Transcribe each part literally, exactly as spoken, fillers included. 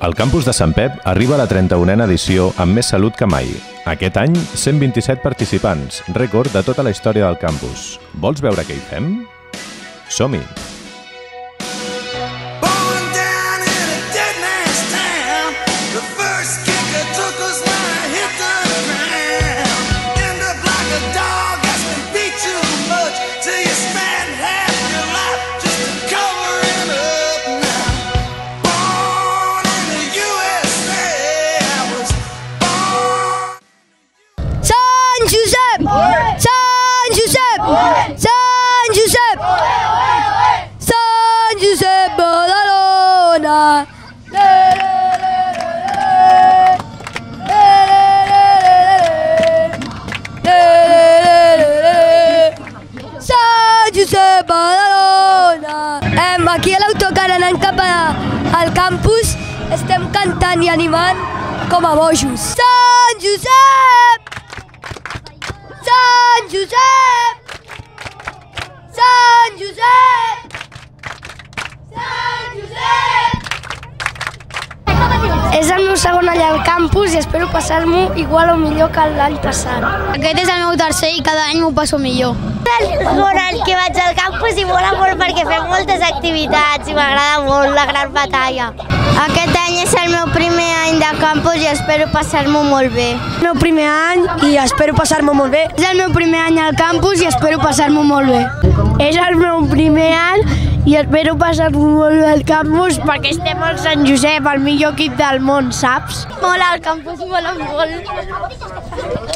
El campus de Sant Pep arriba a la trenta-unena edició amb més salut que mai. Aquest any, cent vint-i-set participants, rècord de tota la història del campus. Vols veure què hi fem? Som-hi! Aquí a l'autocar anant cap al campus estem cantant i animant com a bojos. Sant Josep! Sant Josep! Sant Josep! Sant Josep! És el meu segon any al campus i espero passar-m'ho igual o millor que l'any passat. Aquest és el meu tercer i cada any m'ho passo millor. És el segon any que vaig al campus i mola molt perquè fem moltes activitats i m'agrada molt la gran batalla. Aquest any és el meu primer any de campus i espero passar-m'ho molt bé. El meu primer any i espero passar-m'ho molt bé. És el meu primer any al campus i espero passar-m'ho molt bé. És el meu primer any i espero passar-m'ho molt bé al campus perquè estem al Sant Josep, el millor equip del món, saps? Mola, el campus mola molt.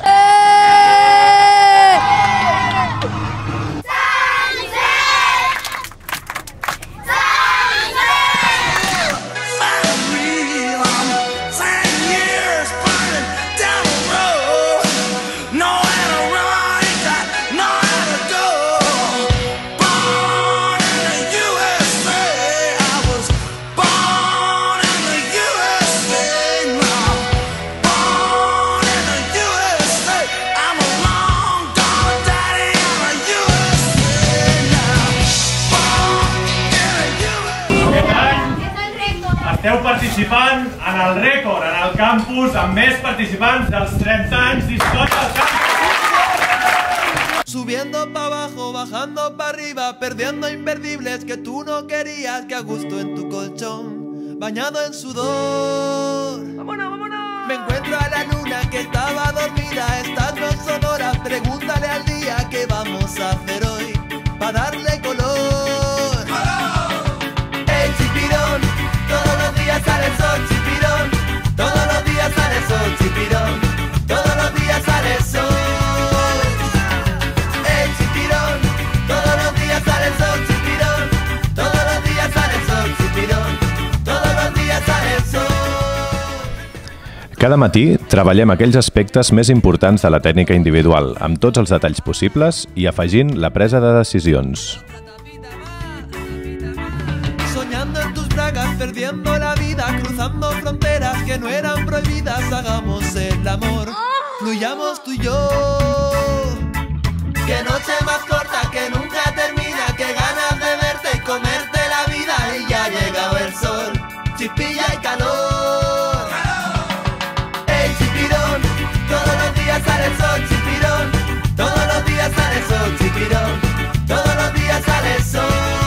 Esteu participant en el rècord, en el campus, amb més participants dels trenta anys d'història del campus. Subiendo pa' abajo, bajando pa' arriba, perdiendo imperdibles que tú no querías, que a gusto en tu colchón, bañado en sudor. ¡Vámonos, vámonos! Me encuentro a la luna que estaba dormida, estas no son horas, pregúntale al día qué vamos a hacer hoy, pa' darle color. ¡Ey, chipirón! Todos los días sale el sol, chipirón. Todos los días sale el sol, chipirón. Todos los días sale el sol. ¡Ey, chipirón! Todos los días sale el sol, chipirón. Todos los días sale el sol, chipirón. Todos los días sale el sol. Cada matí treballem aquells aspectes més importants de la tècnica individual, amb tots els detalls possibles i afegint la presa de decisions. Soñando en tus bragas, perdiendo la vida, cruzando fronteras que no eran prohibidas, hagamos el amor, fluyamos tú y yo. Qué noche más corta que nunca termina, qué ganas de verte y comerte la vida, y ya ha llegado el sol, chispilla y calor. Ey, chipirón, todos los días sale el sol, chipirón, todos los días sale el sol, chipirón, todos los días sale el sol.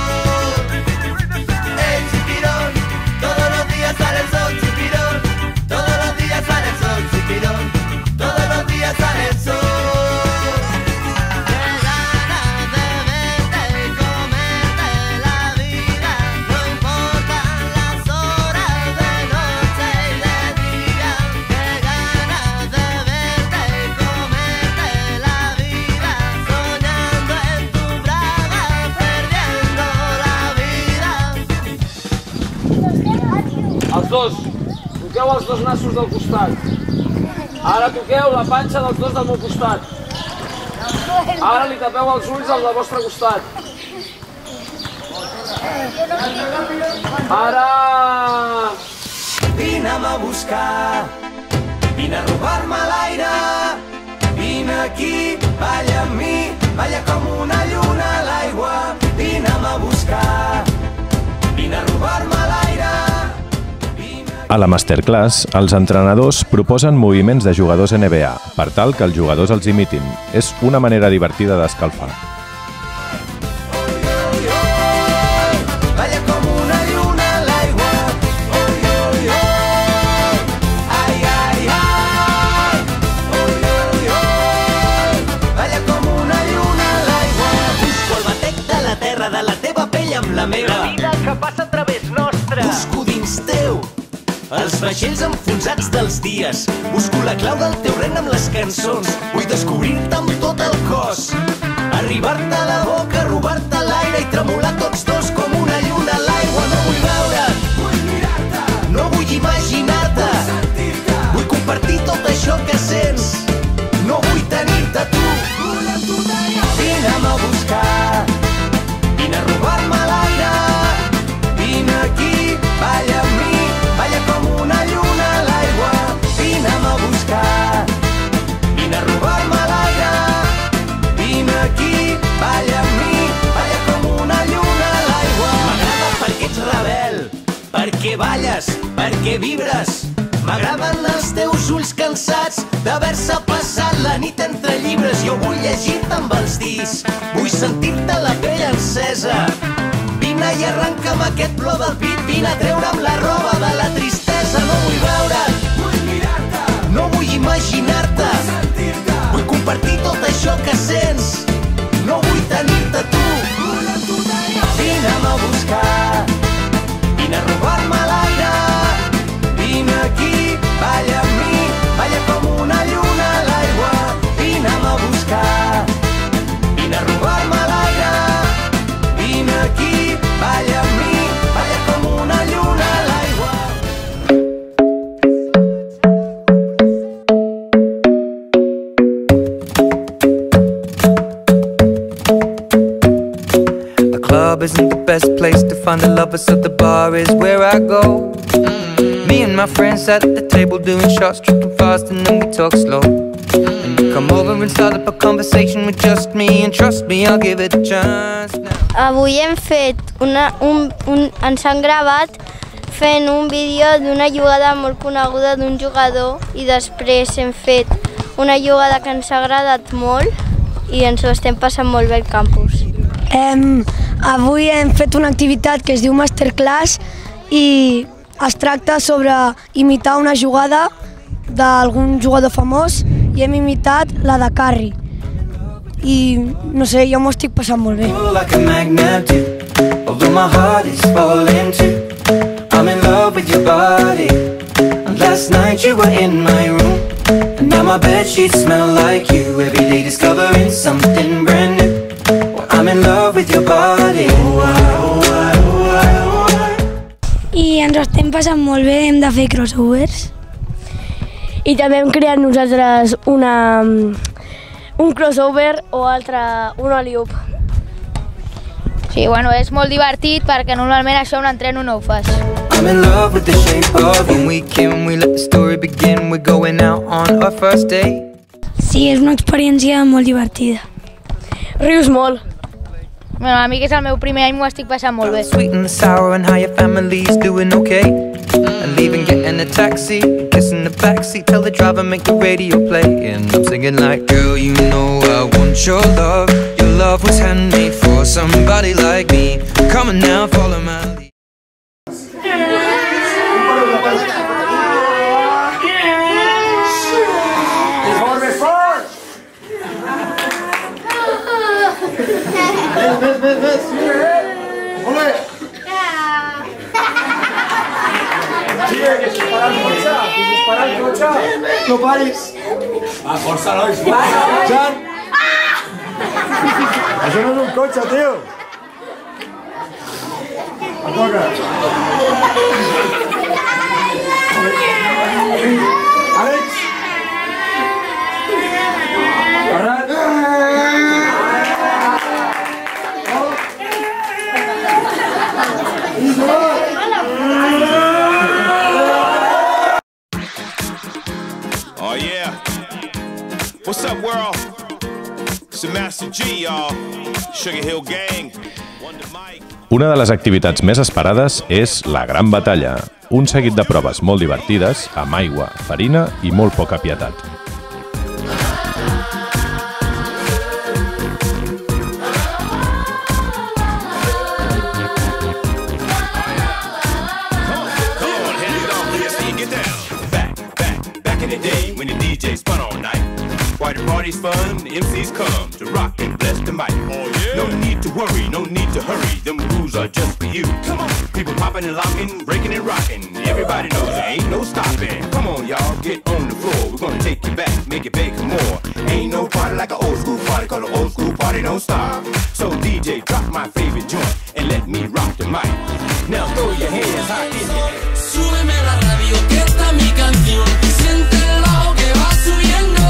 Els dos, toqueu els dos nassos del costat. Ara toqueu la panxa dels dos del meu costat. Ara li tapeu els ulls al del vostre costat. Ara... Vine'm a buscar, vine a robar-me l'aire, vine aquí, balla amb mi, balla com una lluna a l'aigua. Vine'm a buscar, vine a robar-me l'aire, vine aquí. A la Masterclass, els entrenadors proposen moviments de jugadors N B A per tal que els jugadors els imitin. És una manera divertida d'escalfar. De la teva pell amb la meva. La vida que passa a través nostre. Busco dins teu els vaixells enfonsats dels dies. Busco la clau del teu regne amb les cançons. Vull descobrir-te amb tot el cos. Arribar-te a la boca, robar-te l'aire i tremolar tots dos com una lluna a l'aigua. No vull veure't, vull mirar-te. No vull imaginar-te, vull sentir-te. Vull compartir tot això que sents. No vull tenir-te tu. Vull amb tu d'allò. Vine'm a buscar. Vine a robar-me l'aire, vine aquí, balla amb mi, balla com una lluna a l'aigua. Vine'm a buscar, vine a robar-me l'aire, vine aquí, balla amb mi, balla com una lluna a l'aigua. M'agrada perquè ets rebel, perquè balles, perquè vibres. M'agraden els teus ulls cansats d'haver-se passat la nit entre llibres. Jo vull llegir-te amb els dits, vull sentir-te la pell encesa. Vine i arrenca'm aquest plor del pit, vine a treure'm la roba de la tristesa. No vull veure't, vull mirar-te. No vull imaginar-te, vull sentir-te. Vull compartir tot això que sents. No vull tenir-te tu. Vull amb tu d'allò. Vine'm a buscar, vine a robar-me l'aire. Vine aquí, balla amb mi, balla com una lluna a l'aigua. Vine'm a buscar, vine a robar-me l'aire. Vine aquí, balla amb mi, balla com una lluna a l'aigua. The club isn't the best place to find a lover, so the bar is where I go. Me and my friends at the table doing shots, tripping fast and then we talk slow. And you come over and start up a conversation with just me, and trust me, I'll give it a chance now. Avui hem fet una, un, un, ens han gravat fent un vídeo d'una jugada molt coneguda d'un jugador i després hem fet una jugada que ens ha agradat molt i ens ho estem passant molt bé al campus. Em, avui hem fet una activitat que es diu Masterclass i es tracta sobre imitar una jugada d'algun jugador famós i hem imitat la de Curry. I no sé, jo m'ho estic passant molt bé. Like a magnet do, although my heart is falling too. I'm in love with your body. And last night you were in my room, and now my bedsheets smell like you. Every day discovering something brand new. Well, I'm in love with your body. Oh, I, oh, I, oh, I, oh, I. I ens ho estem passant molt bé, hem de fer crossovers. I també hem creat nosaltres una, un crossover o altre, un alley-oop. Sí, bueno, és molt divertit perquè normalment això un entreno no ho fas. I'm in love with the shape of when we came, we let the story begin. We're going out on our first date. Sí, és una experiència molt divertida. Rius molt. Bueno, a mi que és el meu primer any m'ho estic passant molt bé. Sweet and sour and how your family's doing okay. And leaving, getting a taxi, kissing the backseat, tell the driver make the radio play. And I'm singing like, girl, you know I want your love. Your love was handmade for somebody like me. Come on now, follow my lead. Més, més, més! Molt bé! Tia, que si para el cotxe! Que si para el cotxe! No paris! Va, força, nois! Jan! Això no és un cotxe, tio! A toca! Àlex! Ferran! Oh yeah, what's up world? It's the Master G, y'all. Sugar Hill Gang, Wonder Mike. Una de les activitats més esperades és la Gran Batalla, un seguit de proves molt divertides, amb aigua, farina i molt poca pietat. Party party's fun, M Cs come to rock and bless the mic. Oh, yeah. No need to worry, no need to hurry, them rules are just for you. Come on, people popping and locking, breaking and rocking. Everybody knows there ain't no stopping. Come on, y'all, get on the floor. We're gonna take you back, make it big for more. Ain't no party like an old school party, cause an old school party don't stop. So D J, drop my favorite joint and let me rock the mic. Now throw your hands high in the air. Súbeme la radio, que esta mi canción. Siente el bajo que va subiendo.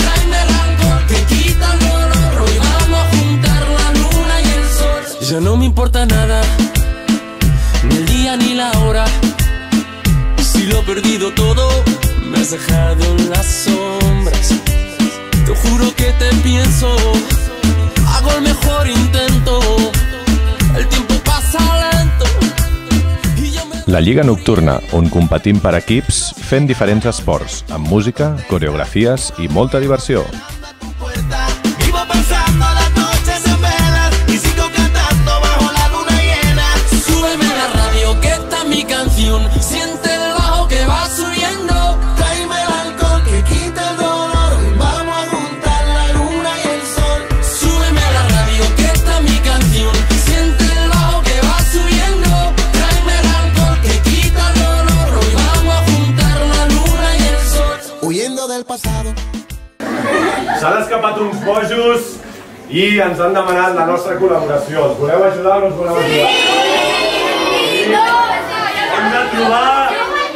Ya no me importa nada, ni el día ni la hora. Si lo he perdido todo, me has dejado en las sombras. Te juro que te pienso, hago el mejor intento. El tiempo pasa lento. La Lliga Nocturna, on competim per equips fent diferents esports, amb música, coreografies i molta diversió. Vivo pensando las noches en velas y sigo cantando bajo la luna llena. Súbeme la radio, que esta es mi canción. Siente el bajo que va subiendo. Tráeme el alcohol que quita el dolor. Vamos a juntar la luna y el sol. Súbeme la radio, que esta es mi canción. Siente el bajo que va subiendo. Tráeme el alcohol que quita el dolor. Hoy vamos a juntar la luna y el sol. Huyendo del pasado. S'han escapat uns bojos i ens han demanat la nostra col·laboració. Els voleu ajudar o no us voleu ajudar? Sí! Hem de trobar...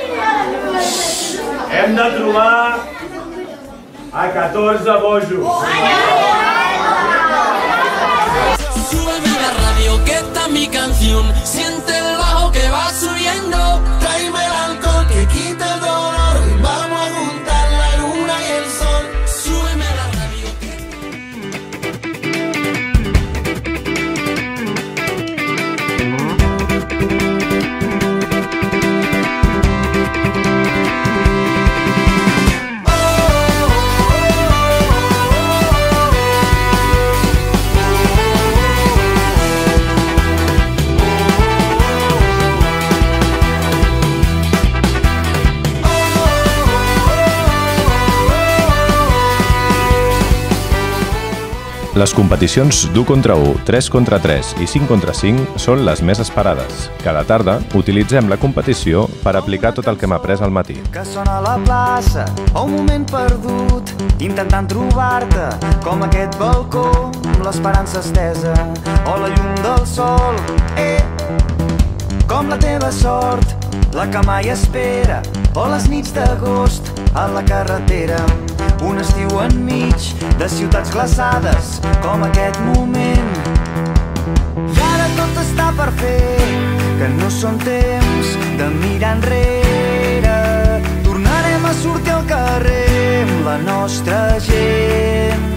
Hem de trobar a catorze bojos. Súbeme la radio, que esta es mi canción. Siente el bajo que va subiendo. Tráeme el alcohol que quita el dolor. Vamos a juntar la luna y el sol. Súbeme la radio que... Les competicions d'u contra u, tres contra tres i cinc contra cinc són les més esperades. Cada tarda utilitzem la competició per aplicar tot el que hem après al matí. Que sona a la plaça, o un moment perdut, intentant trobar-te, com aquest balcó amb l'esperança estesa, o la llum del sol, eh, com la teva sort, la que mai espera, o les nits d'agost a la carretera, un estiu enmig de ciutats glaçades, com aquest moment. I ara tot està per fer, que no són temps de mirar enrere. Tornarem a sortir al carrer amb la nostra gent.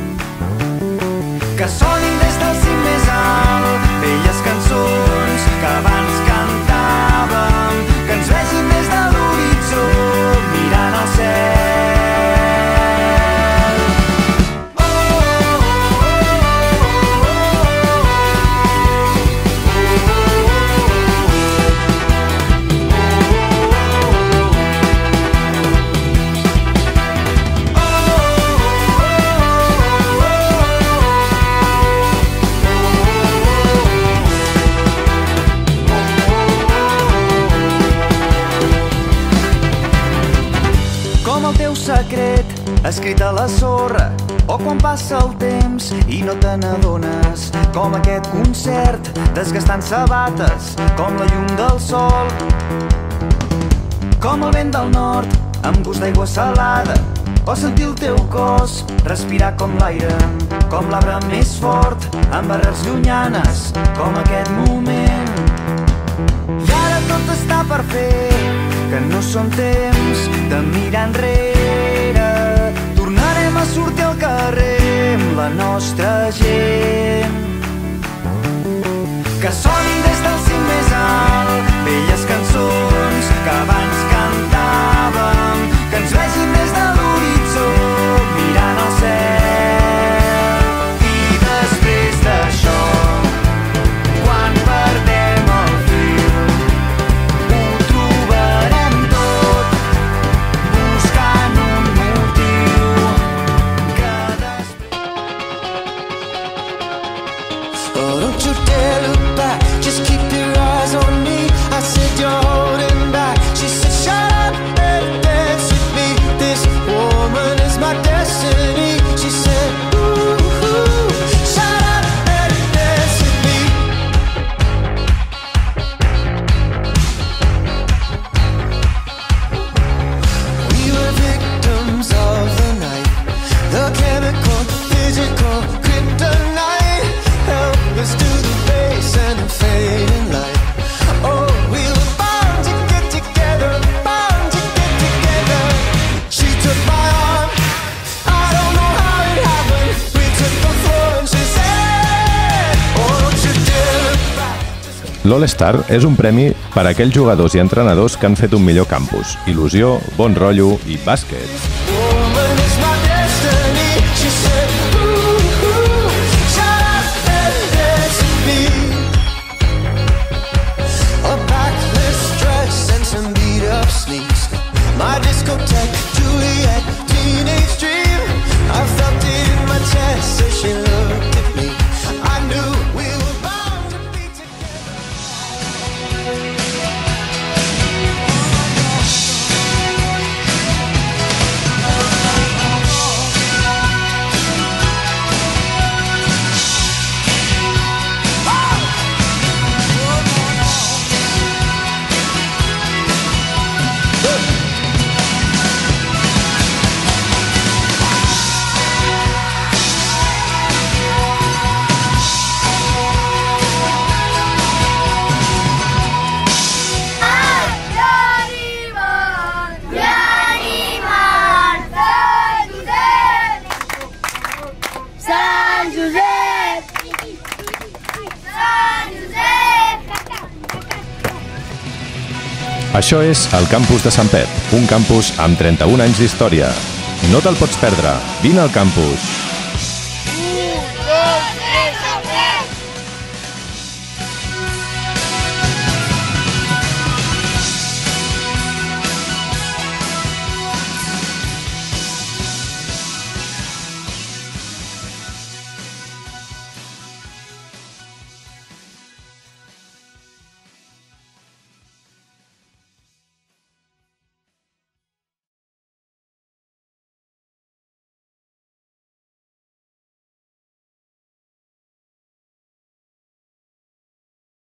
Que sonin des del cim més alt velles cançons que abans cantàvem, que ens vegin des de l'horitzó mirant al cel. Secret escrit a la sorra, o quan passa el temps i no te n'adones, com aquest concert desgastant sabates, com la llum del sol, com el vent del nord amb gust d'aigua salada, o sentir el teu cos respirar com l'aire, com l'arbre més fort amb arrels llunyanes, com aquest moment. I ara tot està per fer, que no són temps de mirar enrere. Tornarem a sortir al carrer amb la nostra gent. que sonin des del cim més alt, velles cançons que abans cantàvem, que ens vegin des de l'horitzó mirant al cel. I després d'això, quan perdem el fil, ho trobarem tot buscant un motiu que després... Oh, don't you dare look back, just keep your eyes on me. I said you're holding back, she said shut up and dance with me. This woman is my destiny. She said ooh, ooh, shut up and dance with me. We were victims of the night, the chemical, physical kryptonite. Help us to the base and the fading light. Oh, we were bound to get together, bound to get together. She took my arm, I don't know how it happened. We took the floor and she said, oh, don't you dare look back. L'All-Star és un premi per a aquells jugadors i entrenadors que han fet un millor campus, il·lusió, bon rotllo i bàsquet. Woman is my destiny. She said ooh, ooh, shut up and dance with me. A backless dress and some beat up sneaks, my discotheque, Juliet, teenage dream. I felt it in my chest as she looked at me. I knew we were bound to be Això és el campus de Sant Pep, un campus amb trenta-un anys d'història. No te'l pots perdre, vine al campus!